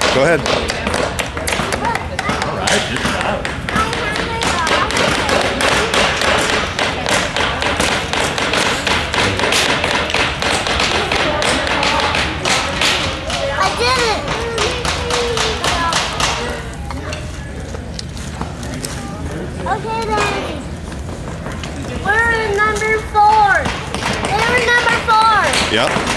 Go ahead. All right, good job. I did it. Okay then. We're in number 4. We're in number 4. Yep.